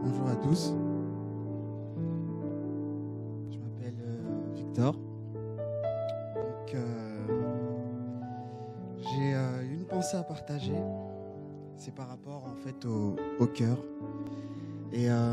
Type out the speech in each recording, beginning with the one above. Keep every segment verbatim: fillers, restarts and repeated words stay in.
Bonjour à tous. Je m'appelle euh, Victor. Donc, euh, j'ai euh, une pensée à partager. C'est par rapport en fait au, au cœur. Et euh,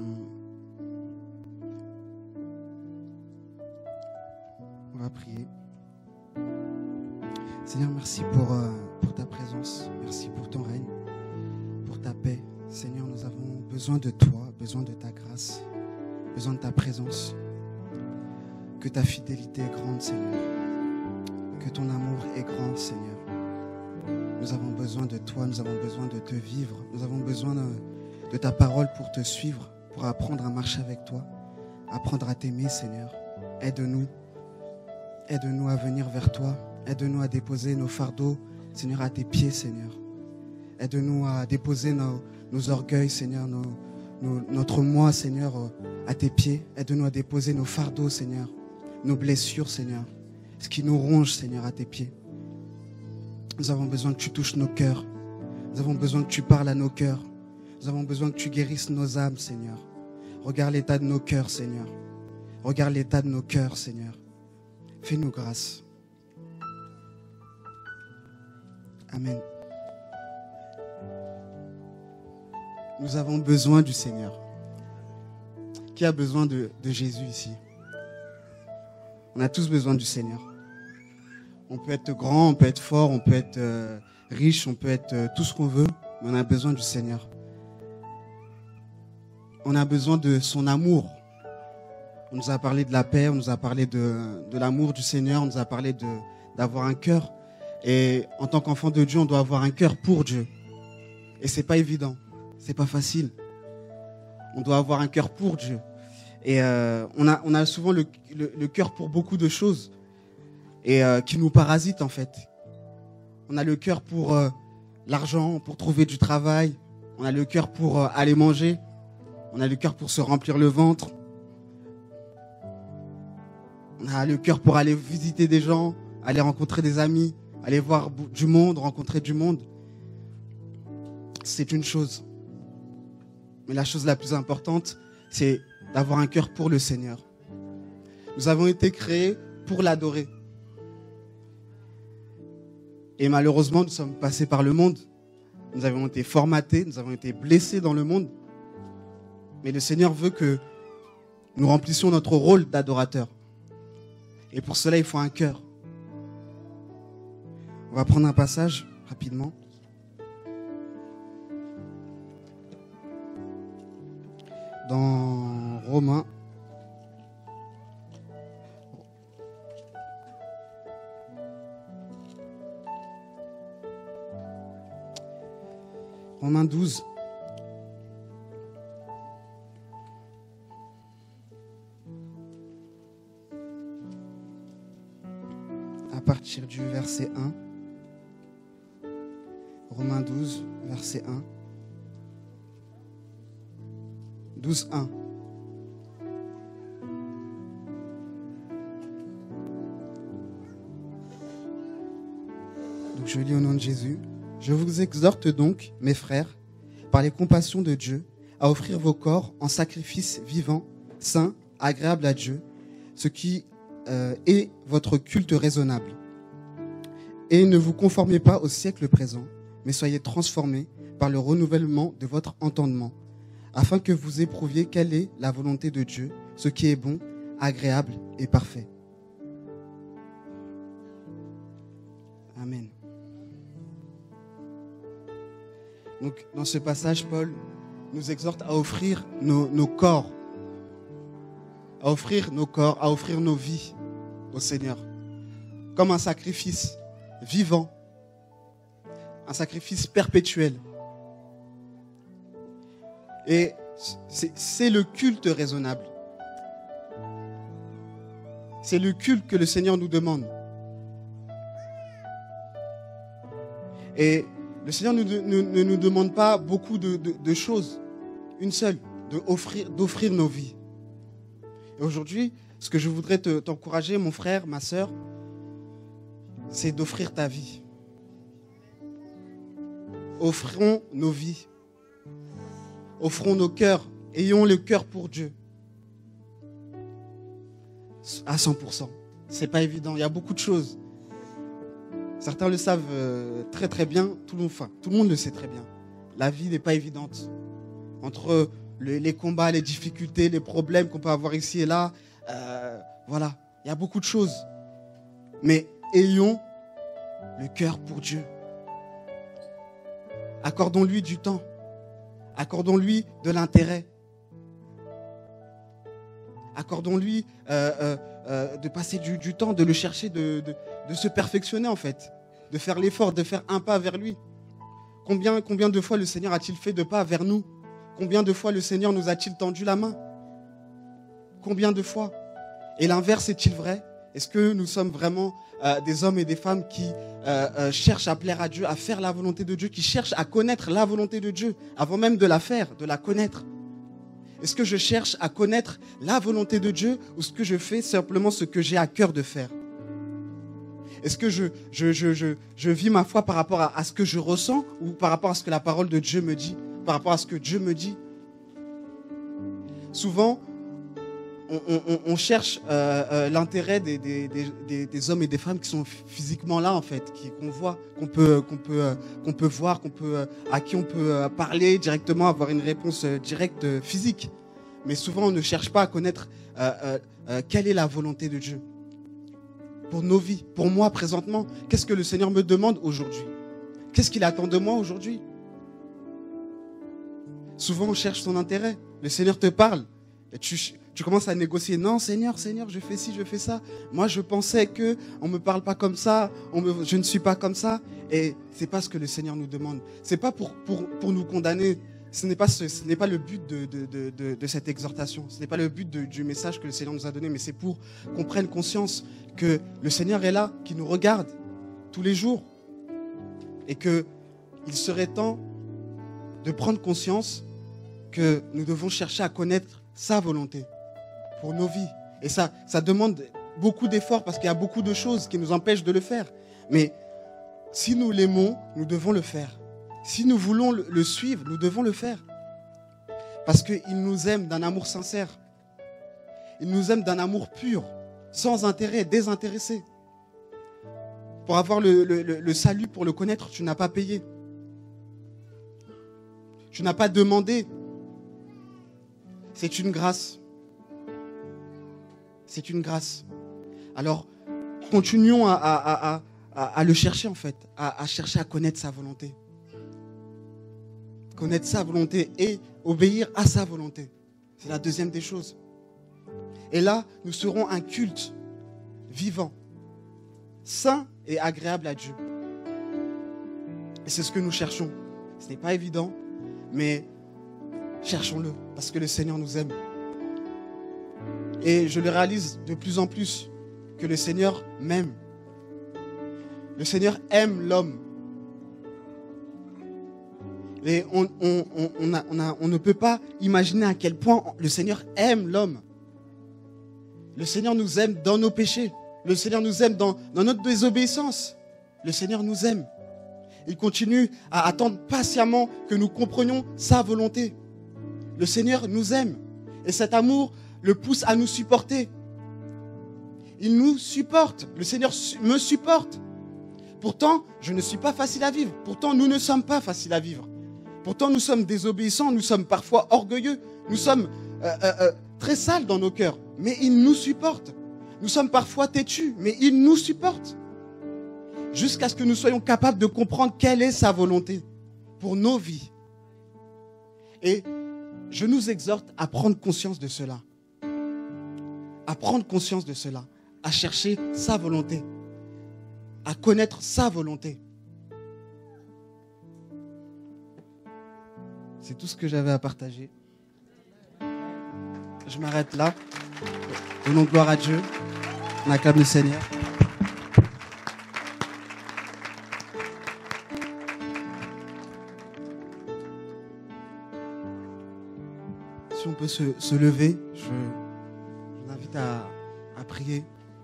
on va prier. Seigneur, merci pour, euh, pour ta présence. Merci pour ton règne, pour ta paix. Seigneur, nous avons besoin de toi, besoin de ta grâce, besoin de ta présence. Que ta fidélité est grande, Seigneur. Que ton amour est grand, Seigneur. Nous avons besoin de toi, nous avons besoin de te vivre. Nous avons besoin de, de ta parole pour te suivre, pour apprendre à marcher avec toi, apprendre à t'aimer, Seigneur. Aide-nous. Aide-nous à venir vers toi. Aide-nous à déposer nos fardeaux, Seigneur, à tes pieds, Seigneur. Aide-nous à déposer nos, nos orgueils, Seigneur, nos, nos, notre moi, Seigneur, à tes pieds. Aide-nous à déposer nos fardeaux, Seigneur, nos blessures, Seigneur, ce qui nous ronge, Seigneur, à tes pieds. Nous avons besoin que tu touches nos cœurs. Nous avons besoin que tu parles à nos cœurs. Nous avons besoin que tu guérisses nos âmes, Seigneur. Regarde l'état de nos cœurs, Seigneur. Regarde l'état de nos cœurs, Seigneur. Fais-nous grâce. Amen. Nous avons besoin du Seigneur. Qui a besoin de, de Jésus ici? On a tous besoin du Seigneur. On peut être grand, on peut être fort, on peut être euh, riche, on peut être euh, tout ce qu'on veut, mais on a besoin du Seigneur. On a besoin de son amour. On nous a parlé de la paix, on nous a parlé de, de l'amour du Seigneur, on nous a parlé de, d'avoir un cœur. Et en tant qu'enfant de Dieu, on doit avoir un cœur pour Dieu. Et c'est pas évident, c'est pas facile. On doit avoir un cœur pour Dieu. Et euh, on a, on a souvent le, le, le cœur pour beaucoup de choses et euh, qui nous parasitent en fait. On a le cœur pour euh, l'argent, pour trouver du travail. On a le cœur pour euh, aller manger. On a le cœur pour se remplir le ventre. On a le cœur pour aller visiter des gens, aller rencontrer des amis, aller voir du monde, rencontrer du monde. C'est une chose. Mais la chose la plus importante, c'est d'avoir un cœur pour le Seigneur. Nous avons été créés pour l'adorer. Et malheureusement, nous sommes passés par le monde. Nous avons été formatés, nous avons été blessés dans le monde. Mais le Seigneur veut que nous remplissions notre rôle d'adorateur. Et pour cela, il faut un cœur. On va prendre un passage rapidement. Dans Romains. Romains douze. À partir du verset un. Romains douze, verset un. douze, un. Donc je lis au nom de Jésus. Je vous exhorte donc, mes frères, par les compassions de Dieu, à offrir vos corps en sacrifice vivant, saint, agréable à Dieu, ce qui euh, est votre culte raisonnable. Et ne vous conformez pas au siècle présent, mais soyez transformés par le renouvellement de votre entendement, afin que vous éprouviez quelle est la volonté de Dieu, ce qui est bon, agréable et parfait. Amen. Donc, dans ce passage, Paul nous exhorte à offrir nos, nos corps, à offrir nos corps, à offrir nos vies au Seigneur, comme un sacrifice vivant, un sacrifice perpétuel. Et c'est, c'est le culte raisonnable. C'est le culte que le Seigneur nous demande. Et le Seigneur ne nous, nous, ne nous demande pas beaucoup de, de, de choses. Une seule, de offrir, d'offrir nos vies. Et aujourd'hui, ce que je voudrais te, t'encourager, mon frère, ma sœur, c'est d'offrir ta vie. Offrons nos vies. Offrons nos cœurs Ayons le cœur pour Dieu. À cent pour cent. C'est pas évident. Il y a beaucoup de choses. Certains le savent euh, très très bien. Tout le monde, enfin, tout le monde le sait très bien. La vie n'est pas évidente. Entre le, les combats, les difficultés, les problèmes qu'on peut avoir ici et là, euh, voilà. Il y a beaucoup de choses. Mais ayons le cœur pour Dieu. Accordons-lui du temps. Accordons-lui de l'intérêt. Accordons-lui euh, euh, euh, de passer du, du temps, de le chercher, de, de, de se perfectionner en fait, de faire l'effort, de faire un pas vers lui. Combien, combien de fois le Seigneur a-t-il fait de pas vers nous? Combien de fois le Seigneur nous a-t-il tendu la main? Combien de fois? Et l'inverse est-il vrai? Est-ce que nous sommes vraiment euh, des hommes et des femmes qui euh, euh, cherchent à plaire à Dieu, à faire la volonté de Dieu, qui cherchent à connaître la volonté de Dieu, avant même de la faire, de la connaître? Est-ce que je cherche à connaître la volonté de Dieu ou est-ce que je fais simplement ce que j'ai à cœur de faire? Est-ce que je, je, je, je, je vis ma foi par rapport à, à ce que je ressens ou par rapport à ce que la parole de Dieu me dit, par rapport à ce que Dieu me dit? Souvent, on, on, on cherche euh, euh, l'intérêt des, des, des, des hommes et des femmes qui sont physiquement là, en fait, qui, qu'on voit, qu'on peut, qu'on peut, euh, qu'on peut voir, qu'on peut, euh, à qui on peut euh, parler directement, avoir une réponse euh, directe euh, physique. Mais souvent, on ne cherche pas à connaître euh, euh, euh, quelle est la volonté de Dieu pour nos vies, pour moi présentement. Qu'est-ce que le Seigneur me demande aujourd'hui? Qu'est-ce qu'il attend de moi aujourd'hui? Souvent, on cherche son intérêt. Le Seigneur te parle et tu... Tu commences à négocier. Non, Seigneur, Seigneur, je fais ci, je fais ça. Moi, je pensais que on me parle pas comme ça. On me, je ne suis pas comme ça. Et c'est pas ce que le Seigneur nous demande. C'est pas pour, pour, pour nous condamner. Ce n'est pas, ce, ce n'est pas le but de, de, de, de, de cette exhortation. Ce n'est pas le but de, du message que le Seigneur nous a donné. Mais c'est pour qu'on prenne conscience que le Seigneur est là, qui nous regarde tous les jours. Et qu'il serait temps de prendre conscience que nous devons chercher à connaître sa volonté pour nos vies. Et ça, ça demande beaucoup d'efforts parce qu'il y a beaucoup de choses qui nous empêchent de le faire. Mais si nous l'aimons, nous devons le faire. Si nous voulons le suivre, nous devons le faire. Parce qu'il nous aime d'un amour sincère. Il nous aime d'un amour pur, sans intérêt, désintéressé. Pour avoir le, le, le salut, pour le connaître, tu n'as pas payé. Tu n'as pas demandé. C'est une grâce. C'est une grâce. Alors, continuons à, à, à, à, à le chercher en fait, à, à chercher à connaître sa volonté. Connaître sa volonté et obéir à sa volonté. C'est la deuxième des choses. Et là, nous serons un culte vivant, saint et agréable à Dieu. Et c'est ce que nous cherchons. Ce n'est pas évident, mais cherchons-le, parce que le Seigneur nous aime. Et je le réalise de plus en plus, que le Seigneur m'aime. Le Seigneur aime l'homme. Et on, on, on, on, a, on, a, on ne peut pas imaginer à quel point le Seigneur aime l'homme. Le Seigneur nous aime dans nos péchés. Le Seigneur nous aime dans, dans notre désobéissance. Le Seigneur nous aime. Il continue à attendre patiemment que nous comprenions sa volonté. Le Seigneur nous aime. Et cet amour le pousse à nous supporter. Il nous supporte. Le Seigneur me supporte. Pourtant, je ne suis pas facile à vivre. Pourtant, nous ne sommes pas faciles à vivre. Pourtant, nous sommes désobéissants. Nous sommes parfois orgueilleux. Nous sommes euh, euh, euh, très sales dans nos cœurs. Mais il nous supporte. Nous sommes parfois têtus. Mais il nous supporte. Jusqu'à ce que nous soyons capables de comprendre quelle est sa volonté pour nos vies. Et je nous exhorte à prendre conscience de cela. À prendre conscience de cela. À chercher sa volonté. À connaître sa volonté. C'est tout ce que j'avais à partager. Je m'arrête là. Donnons gloire à Dieu. On acclame le Seigneur. Si on peut se, se lever, je, je vous invite à, à prier.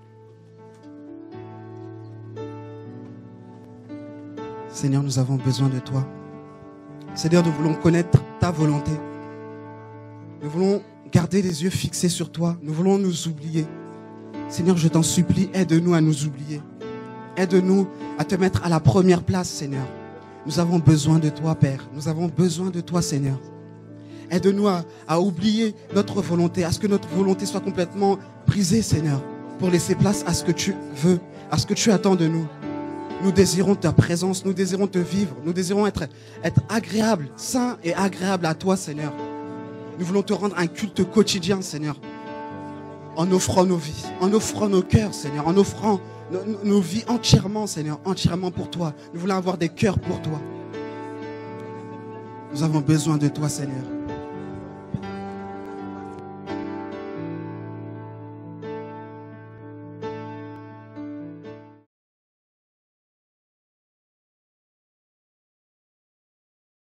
Seigneur, nous avons besoin de toi. Seigneur, nous voulons connaître ta volonté. Nous voulons garder les yeux fixés sur toi. Nous voulons nous oublier. Seigneur, je t'en supplie, aide-nous à nous oublier. Aide-nous à te mettre à la première place, Seigneur. Nous avons besoin de toi, Père. Nous avons besoin de toi, Seigneur. Aide-nous à, à oublier notre volonté, à ce que notre volonté soit complètement brisée, Seigneur, pour laisser place à ce que tu veux, à ce que tu attends de nous. Nous désirons ta présence, nous désirons te vivre, nous désirons être, être agréables, saints et agréables à toi, Seigneur. Nous voulons te rendre un culte quotidien, Seigneur, en offrant nos vies, en offrant nos cœurs, Seigneur, en offrant nos, nos vies entièrement, Seigneur, entièrement pour toi. Nous voulons avoir des cœurs pour toi. Nous avons besoin de toi, Seigneur.